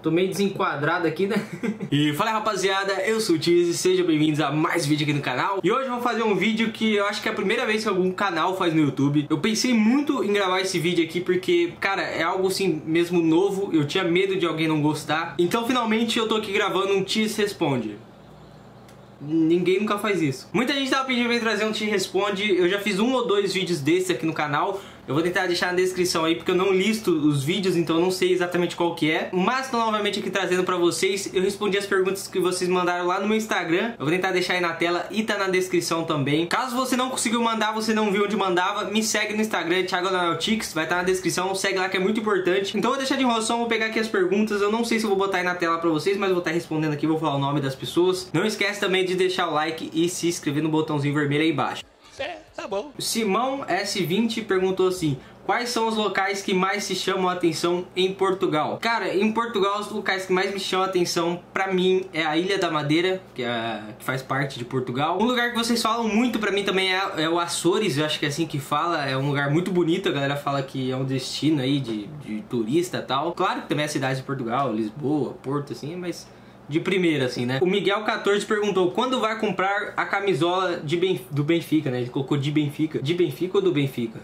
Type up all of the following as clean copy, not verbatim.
Tô meio desenquadrado aqui, né? E fala aí, rapaziada, eu sou o Tizi, sejam bem-vindos a mais vídeo aqui no canal. E hoje eu vou fazer um vídeo que eu acho que é a primeira vez que algum canal faz no YouTube. Eu pensei muito em gravar esse vídeo aqui porque, cara, é algo assim mesmo novo. Eu tinha medo de alguém não gostar. Então finalmente eu tô aqui gravando um Tizi Responde. Ninguém nunca faz isso. Muita gente tava pedindo pra eu trazer um Tizi Responde. Eu já fiz 1 ou 2 vídeos desses aqui no canal. Eu vou tentar deixar na descrição aí, porque eu não listo os vídeos, então eu não sei exatamente qual que é. Mas tô novamente aqui trazendo pra vocês. Eu respondi as perguntas que vocês mandaram lá no meu Instagram. Eu vou tentar deixar aí na tela e tá na descrição também. Caso você não conseguiu mandar, você não viu onde mandava, me segue no Instagram, Thiago Analytics, vai estar na descrição. Segue lá que é muito importante. Então eu vou deixar de enrolação, vou pegar aqui as perguntas. Eu não sei se eu vou botar aí na tela pra vocês, mas eu vou estar respondendo aqui, vou falar o nome das pessoas. Não esquece também de deixar o like e se inscrever no botãozinho vermelho aí embaixo. Tá bom. Simão S20 perguntou assim: quais são os locais que mais se chamam a atenção em Portugal? Cara, em Portugal os locais que mais me chamam a atenção pra mim é a Ilha da Madeira, que faz parte de Portugal. Um lugar que vocês falam muito pra mim também é o Açores, eu acho que é assim que fala. É um lugar muito bonito, a galera fala que é um destino aí de turista e tal. Claro que também é a cidade de Portugal, Lisboa, Porto assim, mas de primeira, assim, né? O Miguel 14 perguntou: quando vai comprar a camisola do Benfica, né? Ele colocou de Benfica. De Benfica ou do Benfica?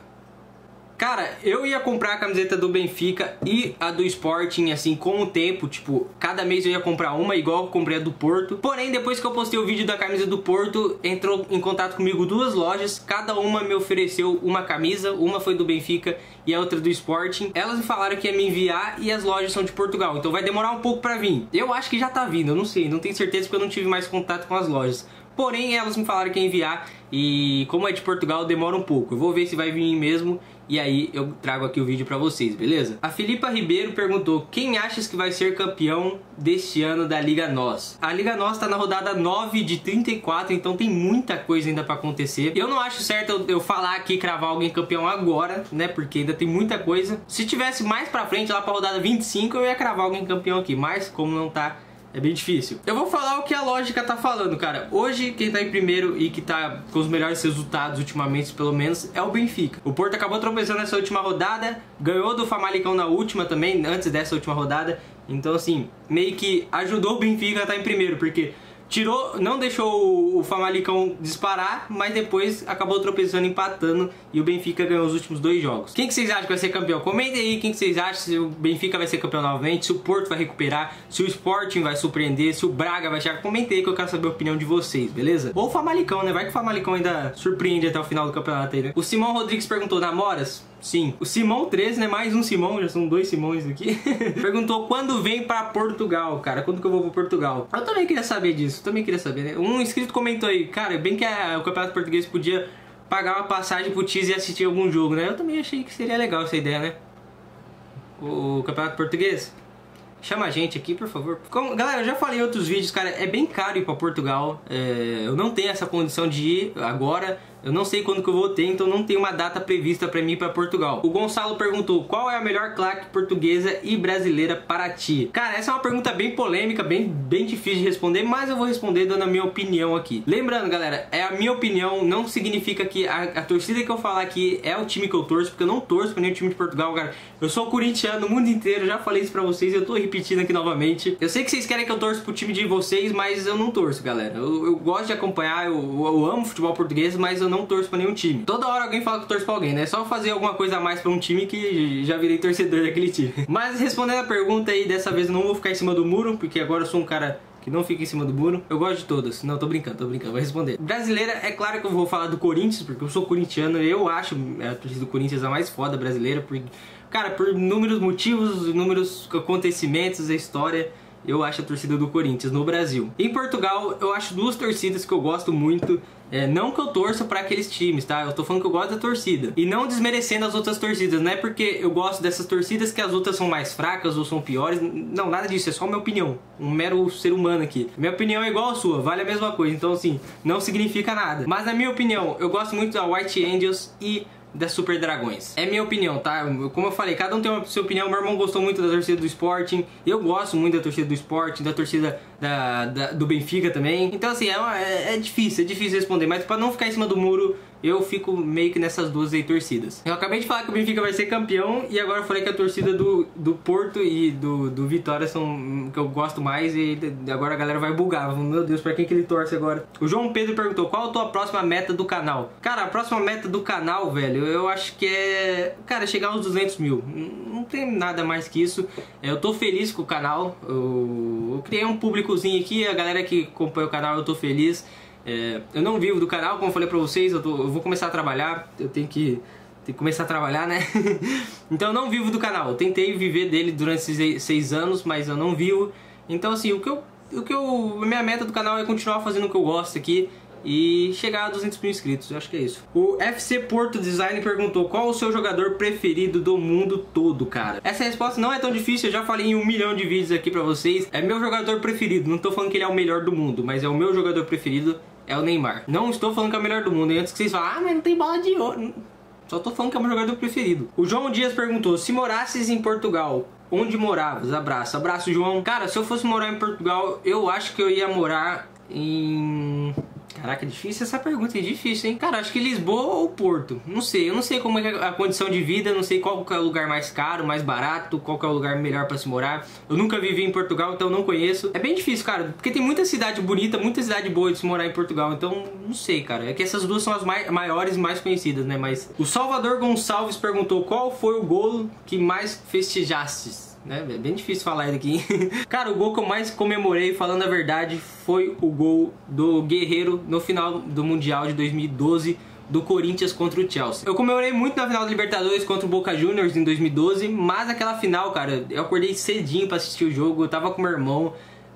Cara, eu ia comprar a camiseta do Benfica e a do Sporting, assim, com o tempo. Tipo, cada mês eu ia comprar uma, igual eu comprei a do Porto. Porém, depois que eu postei o vídeo da camisa do Porto, entrou em contato comigo 2 lojas. Cada uma me ofereceu uma camisa. Uma foi do Benfica e a outra do Sporting. Elas me falaram que ia me enviar e as lojas são de Portugal. Então vai demorar um pouco pra vir. Eu acho que já tá vindo, eu não sei. Não tenho certeza porque eu não tive mais contato com as lojas. Porém, elas me falaram que ia enviar e como é de Portugal, demora um pouco. Eu vou ver se vai vir mesmo e aí eu trago aqui o vídeo pra vocês, beleza? A Filipa Ribeiro perguntou: quem achas que vai ser campeão deste ano da Liga NOS? A Liga NOS tá na rodada 9 de 34, então tem muita coisa ainda pra acontecer. Eu não acho certo eu falar aqui, cravar alguém campeão agora, né? Porque ainda tem muita coisa. Se tivesse mais pra frente, lá pra rodada 25, eu ia cravar alguém campeão aqui. Mas como não tá, é bem difícil. Eu vou falar o que a lógica tá falando, cara. Hoje, quem tá em primeiro e que tá com os melhores resultados ultimamente, pelo menos, é o Benfica. O Porto acabou tropeçando nessa última rodada, ganhou do Famalicão na última também, antes dessa última rodada. Então, assim, meio que ajudou o Benfica a estar em primeiro, porque não deixou o Famalicão disparar, mas depois acabou tropeçando, empatando, e o Benfica ganhou os últimos 2 jogos. Quem que vocês acham que vai ser campeão? Comentem aí quem que vocês acham, se o Benfica vai ser campeão novamente, se o Porto vai recuperar, se o Sporting vai surpreender, se o Braga vai chegar. Comentei aí que eu quero saber a opinião de vocês, beleza? Ou o Famalicão, né? Vai que o Famalicão ainda surpreende até o final do campeonato aí, né? O Simão Rodrigues perguntou: namoras? Sim. O Simão 13, né? Mais um Simão, já são 2 Simões aqui. Perguntou: quando vem pra Portugal, cara? Quando que eu vou pra Portugal? Eu também queria saber disso, também queria saber, né? Um inscrito comentou aí: cara, bem que o Campeonato Português podia pagar uma passagem pro Tizi e assistir algum jogo, né? Eu também achei que seria legal essa ideia, né? O Campeonato Português, chama a gente aqui, por favor. Galera, eu já falei em outros vídeos, cara, é bem caro ir pra Portugal. Eu não tenho essa condição de ir agora. Eu não sei quando que eu vou ter, então não tem uma data prevista pra mim ir pra Portugal. O Gonçalo perguntou: qual é a melhor claque portuguesa e brasileira para ti? Cara, essa é uma pergunta bem polêmica, bem difícil de responder, mas eu vou responder dando a minha opinião aqui. Lembrando, galera, é a minha opinião, não significa que a torcida que eu falar aqui é o time que eu torço, porque eu não torço pra nenhum time de Portugal, cara. Eu sou corintiano no mundo inteiro, já falei isso pra vocês, eu tô repetindo aqui novamente. Eu sei que vocês querem que eu torça pro time de vocês, mas eu não torço, galera. Eu gosto de acompanhar, eu amo futebol português, mas eu não torço pra nenhum time. Toda hora alguém fala que eu torço pra alguém, né? É só fazer alguma coisa a mais pra um time que já virei torcedor daquele time. Mas respondendo a pergunta aí, dessa vez eu não vou ficar em cima do muro, porque agora eu sou um cara que não fica em cima do muro. Eu gosto de todas. Não, tô brincando, vou responder. Brasileira, é claro que eu vou falar do Corinthians, porque eu sou corintiano. Eu acho a torcida do Corinthians a mais foda brasileira, porque, cara, por inúmeros motivos, inúmeros acontecimentos, a história, eu acho a torcida do Corinthians no Brasil. Em Portugal, eu acho 2 torcidas que eu gosto muito. Não que eu torça pra aqueles times, tá? Eu tô falando que eu gosto da torcida. E não desmerecendo as outras torcidas. Não é porque eu gosto dessas torcidas que as outras são mais fracas ou são piores. Não, nada disso. É só minha opinião. Um mero ser humano aqui. Minha opinião é igual a sua. Vale a mesma coisa. Então, assim, não significa nada. Mas, na minha opinião, eu gosto muito da White Angels e das Super Dragões. É minha opinião, tá? Como eu falei, cada um tem uma sua opinião. Meu irmão gostou muito da torcida do Sporting. Eu gosto muito da torcida do Sporting, da torcida do Benfica também. Então, assim, é difícil responder. Mas pra não ficar em cima do muro, eu fico meio que nessas duas aí torcidas. Eu acabei de falar que o Benfica vai ser campeão e agora eu falei que a torcida do Porto e do Vitória são que eu gosto mais, e agora a galera vai bugar. Meu Deus, pra quem que ele torce agora? O João Pedro perguntou, qual a tua próxima meta do canal? Cara, a próxima meta do canal, velho, eu acho que é, cara, chegar aos 200 mil. Não tem nada mais que isso. Eu tô feliz com o canal, eu criei um públicozinho aqui, a galera que acompanha o canal, eu tô feliz. Eu não vivo do canal, como eu falei pra vocês, eu vou começar a trabalhar, eu tenho que começar a trabalhar, né? Então eu não vivo do canal, eu tentei viver dele durante esses 6 anos, mas eu não vivo. Então assim, minha meta do canal é continuar fazendo o que eu gosto aqui e chegar a 200 mil inscritos, eu acho que é isso. O FC Porto Design perguntou, qual o seu jogador preferido do mundo todo, cara? Essa resposta não é tão difícil, eu já falei em 1 milhão de vídeos aqui pra vocês. É meu jogador preferido, não tô falando que ele é o melhor do mundo, mas é o meu jogador preferido, é o Neymar. Não estou falando que é o melhor do mundo, e antes que vocês falem, ah, mas não tem bola de ouro. Só tô falando que é o meu jogador preferido. O João Dias perguntou, se morasses em Portugal, onde moravas? Abraço. Abraço, João. Cara, se eu fosse morar em Portugal, eu acho que eu ia morar em... Caraca, difícil essa pergunta, é difícil, hein? Cara, acho que Lisboa ou Porto. Não sei, eu não sei como é a condição de vida, não sei qual que é o lugar mais caro, mais barato, qual que é o lugar melhor pra se morar. Eu nunca vivi em Portugal, então não conheço. É bem difícil, cara, porque tem muita cidade bonita, muita cidade boa de se morar em Portugal, então não sei, cara. É que essas duas são as maiores e mais conhecidas, né? Mas o Salvador Gonçalves perguntou, qual foi o gol que mais festejastes? É bem difícil falar isso aqui. Cara, o gol que eu mais comemorei, falando a verdade, foi o gol do Guerreiro no final do Mundial de 2012 do Corinthians contra o Chelsea. Eu comemorei muito na final da Libertadores contra o Boca Juniors em 2012, mas aquela final, cara, eu acordei cedinho pra assistir o jogo, eu tava com meu irmão,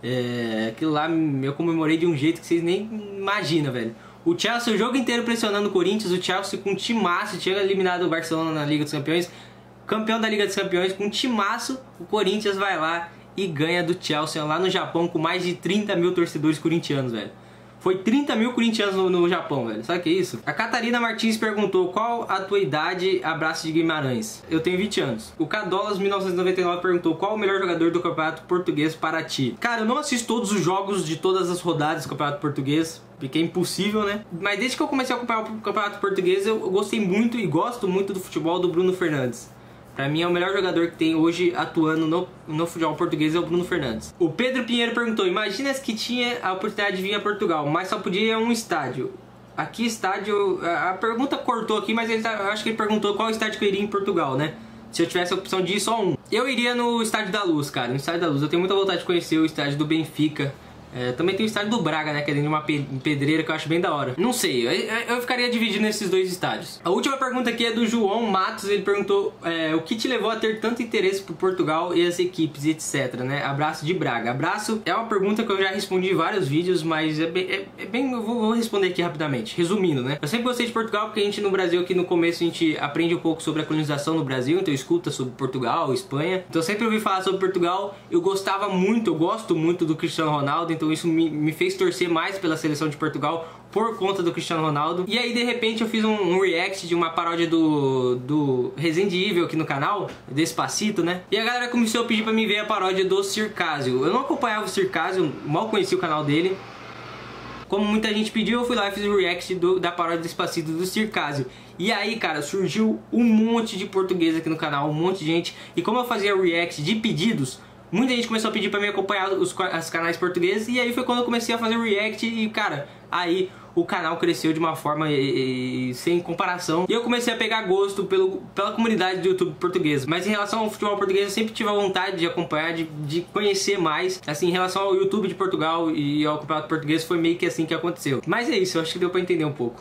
aquilo lá eu comemorei de um jeito que vocês nem imaginam, velho. O Chelsea, o jogo inteiro pressionando o Corinthians, o Chelsea com um timaço, tinha eliminado o Barcelona na Liga dos Campeões, campeão da Liga dos Campeões, com um timaço, o Corinthians vai lá e ganha do Chelsea lá no Japão com mais de 30 mil torcedores corintianos, velho. Foi 30 mil corintianos no Japão, velho. Sabe o que é isso? A Catarina Martins perguntou, qual a tua idade? Abraço de Guimarães. Eu tenho 20 anos. O Cadolas 1999 perguntou, qual o melhor jogador do Campeonato Português para ti? Cara, eu não assisto todos os jogos de todas as rodadas do Campeonato Português, porque é impossível, né? Mas desde que eu comecei a acompanhar o Campeonato Português, eu gostei muito e gosto muito do futebol do Bruno Fernandes. Pra mim é o melhor jogador que tem hoje atuando no futebol português, é o Bruno Fernandes. O Pedro Pinheiro perguntou, imagina que tinha a oportunidade de vir a Portugal, mas só podia ir a um estádio. Aqui estádio, a pergunta cortou aqui, mas acho que ele perguntou qual estádio que eu iria em Portugal, né? Se eu tivesse a opção de ir só um. Eu iria no Estádio da Luz, cara, no Estádio da Luz. Eu tenho muita vontade de conhecer o estádio do Benfica. Também tem o estádio do Braga, né, que é dentro de uma pedreira, que eu acho bem da hora. Não sei, eu ficaria dividido nesses dois estádios. A última pergunta aqui é do João Matos, ele perguntou o que te levou a ter tanto interesse por Portugal e as equipes e etc, né? Abraço de Braga. Abraço é uma pergunta que eu já respondi em vários vídeos, mas eu vou responder aqui rapidamente, resumindo, né? Eu sempre gostei de Portugal porque a gente no Brasil, aqui no começo, a gente aprende um pouco sobre a colonização no Brasil, então escuta sobre Portugal, Espanha. Então eu sempre ouvi falar sobre Portugal, eu gosto muito do Cristiano Ronaldo, então isso me fez torcer mais pela seleção de Portugal por conta do Cristiano Ronaldo. E aí de repente eu fiz um react de uma paródia do Resident Evil aqui no canal, Despacito, né? E a galera começou a pedir pra mim ver a paródia do Circásio. Eu não acompanhava o Circásio, mal conheci o canal dele. Como muita gente pediu, eu fui lá e fiz o react da paródia Despacito do Circásio. E aí, cara, surgiu um monte de português aqui no canal, um monte de gente. E como eu fazia react de pedidos, muita gente começou a pedir pra mim acompanhar os canais portugueses. E aí foi quando eu comecei a fazer react e, cara, aí o canal cresceu de uma forma sem comparação. E eu comecei a pegar gosto pela comunidade do YouTube português. Mas em relação ao futebol português, eu sempre tive a vontade de acompanhar, de conhecer mais. Assim, em relação ao YouTube de Portugal e ao campeonato português, foi meio que assim que aconteceu. Mas é isso, eu acho que deu pra entender um pouco.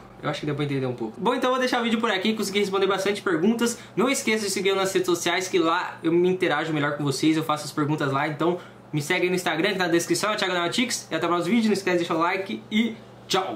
Bom, então eu vou deixar o vídeo por aqui, consegui responder bastante perguntas. Não esqueça de seguir eu nas redes sociais, que lá eu me interajo melhor com vocês, eu faço as perguntas lá. Então me segue aí no Instagram, que tá na descrição, é Thiago Namatix. E até o próximo vídeo, não esquece de deixar o like e tchau!